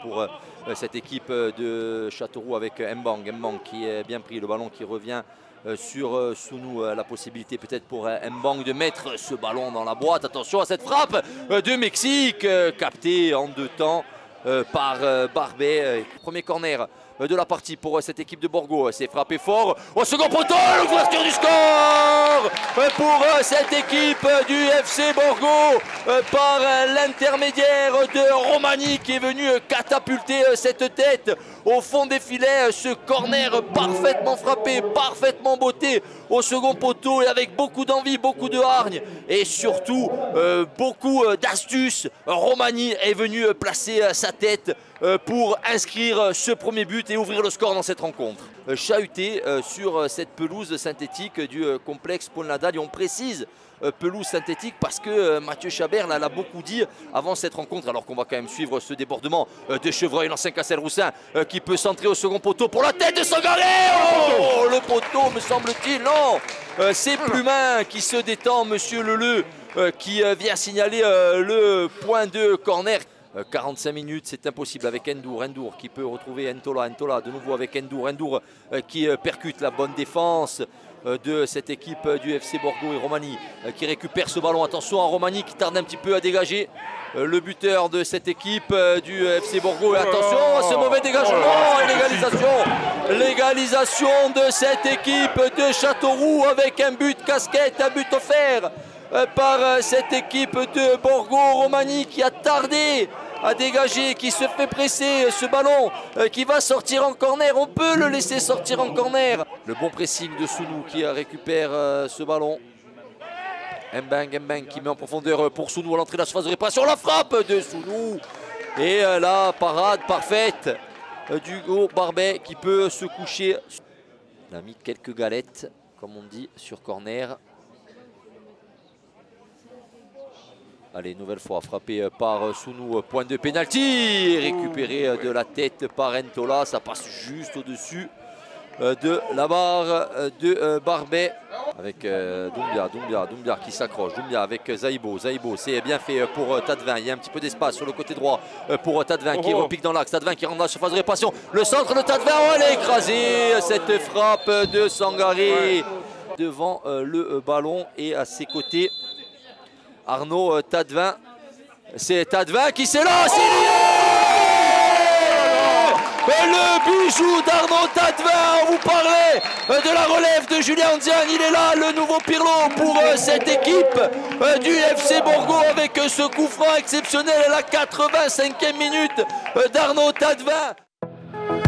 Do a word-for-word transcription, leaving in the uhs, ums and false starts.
pour cette équipe de Châteauroux avec Mbang. Mbang qui est bien pris, le ballon qui revient sur Sounou. La possibilité peut-être pour Mbang de mettre ce ballon dans la boîte. Attention à cette frappe de Mexique, captée en deux temps par Barbet. Premier corner de la partie pour cette équipe de Borgo. C'est frappé fort au second poteau, l'ouverture du score pour cette équipe du F C Borgo par l'intermédiaire de Romani qui est venu catapulter cette tête au fond des filets. Ce corner parfaitement frappé, parfaitement botté au second poteau et avec beaucoup d'envie, beaucoup de hargne et surtout euh, beaucoup d'astuces. Romani est venu placer sa tête pour inscrire ce premier but et ouvrir le score dans cette rencontre. Chahuté sur cette pelouse synthétique du complexe Paul Nadal, et on précise pelouse synthétique parce que Mathieu Chabert l'a beaucoup dit avant cette rencontre, alors qu'on va quand même suivre ce débordement de Chevreuil, l'ancien Cassel-Roussin qui peut centrer au second poteau pour la tête de Sangaré. Oh, le poteau me semble-t-il, non, c'est Plumin qui se détend, monsieur Leleu qui vient signaler le point de corner. quarante-cinq minutes, c'est impossible avec Endour. Endour qui peut retrouver Ntola. Ntola de nouveau avec Endour. Endour qui percute la bonne défense de cette équipe du F C Borgo, et Romani qui récupère ce ballon. Attention à Romani qui tarde un petit peu à dégager le buteur de cette équipe du F C Borgo. Et attention à ce mauvais dégagement et l'égalisation. L'égalisation de cette équipe de Châteauroux avec un but casquette, un but offert par cette équipe de Borgo. Romani qui a tardé à dégager, qui se fait presser, ce ballon qui va sortir en corner. On peut le laisser sortir en corner. Le bon pressing de Sounou qui récupère ce ballon. Mbang, Mbang qui met en profondeur pour Sounou à l'entrée de la surface de réparation. La frappe de Sounou et la parade parfaite d'Hugo Barbet qui peut se coucher. Il a mis quelques galettes, comme on dit, sur corner. Allez, nouvelle fois frappé par Sounou, point de pénalty, récupéré de la tête par Ntola, ça passe juste au-dessus de la barre de Barbet avec Doumbia, Doumbia, Doumbia qui s'accroche, Doumbia avec Zaïbo, Zaïbo c'est bien fait pour Tadevin, il y a un petit peu d'espace sur le côté droit pour Tadevin qui repique dans l'axe, Tadevin qui rentre dans la surface de réparation, le centre de Tadevin, oh, elle est écrasée, cette frappe de Sangaré devant le ballon et à ses côtés Arnaud Tadevin, c'est Tadevin qui s'élance, le bijou d'Arnaud Tadevin. On vous parlait de la relève de Julien Anzian, il est là, le nouveau Pirlo pour cette équipe du F C Borgo avec ce coup franc exceptionnel à la quatre-vingt-cinquième minute d'Arnaud Tadevin.